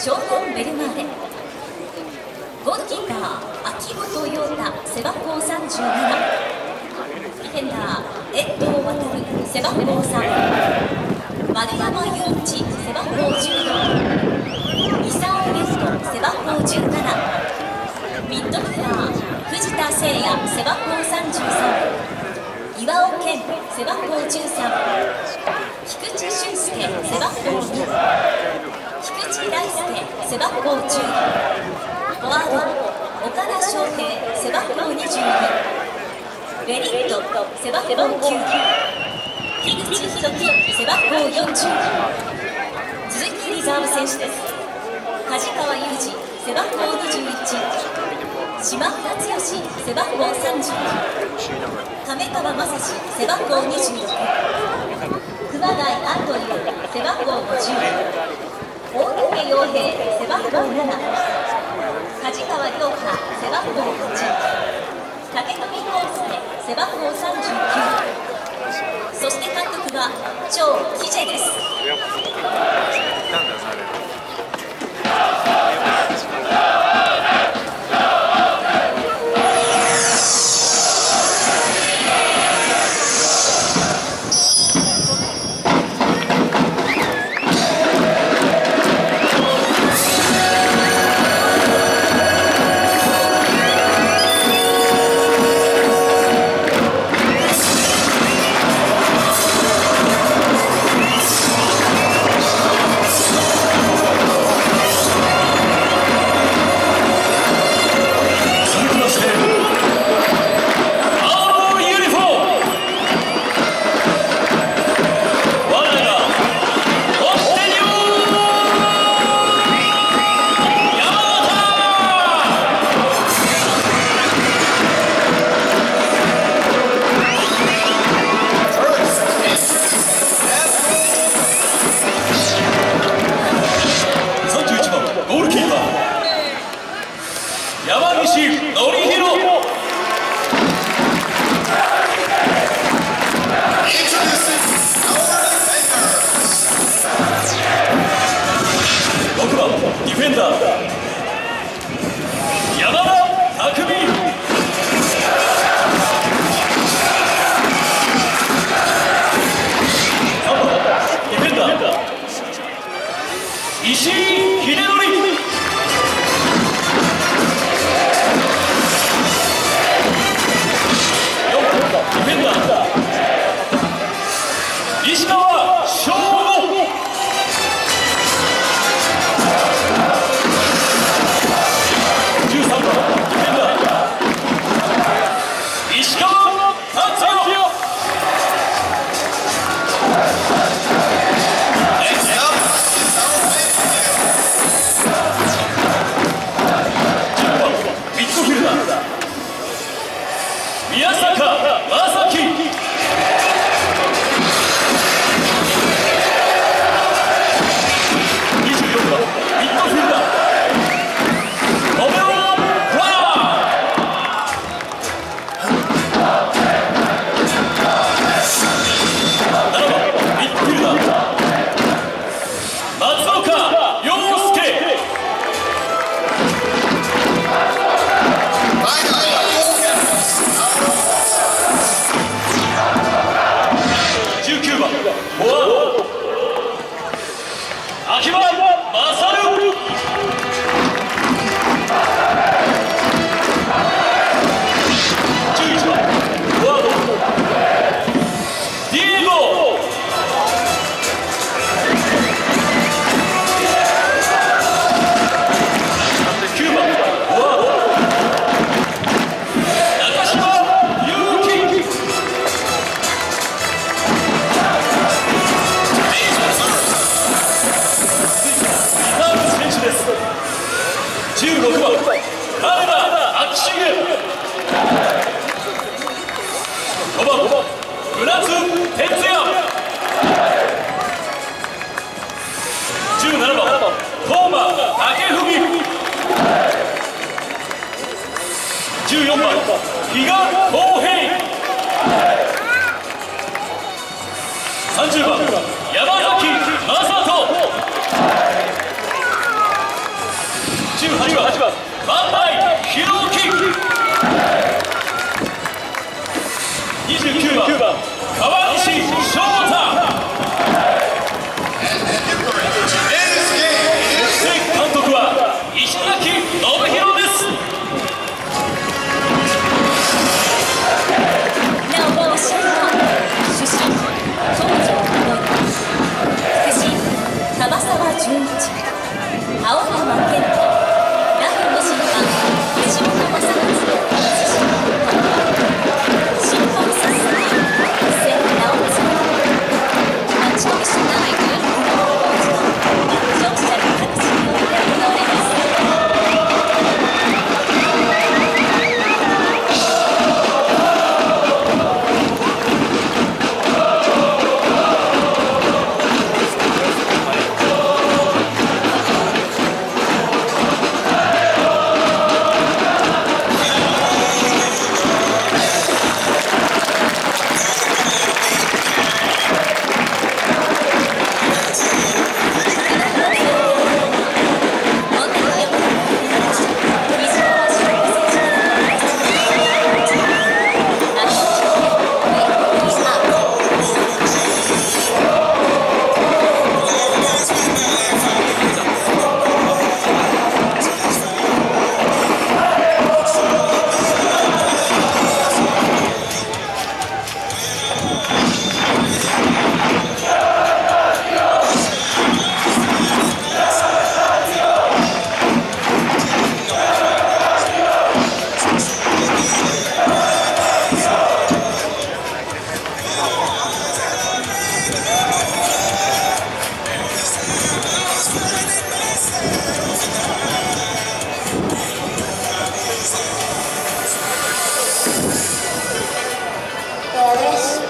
湘南ベルマーレ。ゴールキーパー秋元陽太、背番号37。ディフェンダー遠藤航、背番号3。丸山雄一、背番号14。伊沢優斗、背番号17。ミッドフィルダー藤田誠也、背番号33。岩尾健、背番号13。菊池俊介、背番号2。菊池大輔、背番号10。フォワード岡田翔平、背番号22。ベリット、背番号9。樋口博樹、背番号40。続いてリザーブ選手です。梶川裕二、背番号21。島村剛、背番号30。亀川雅史、背番号26。熊谷アンドリュー、背番号50。大竹陽平、背番号7。梶川亮太、背番号8。竹富康介、背番号39。そして監督は張喜ジェです。 ディフェンダー山田匠。ディフェンダー石井秀則。ディフェンダー石川翔吾。宮坂正樹。24番ミッドフィルダーロメロ・フラワー。7番ミッドフィルダー松岡洋介。19番フォワード秋葉勝。11番フォワードディエゴ。9番フォワード中島佑樹。16番金田昭重。5番村津哲也。17番當間武文。14番比嘉公平。30番山崎正人。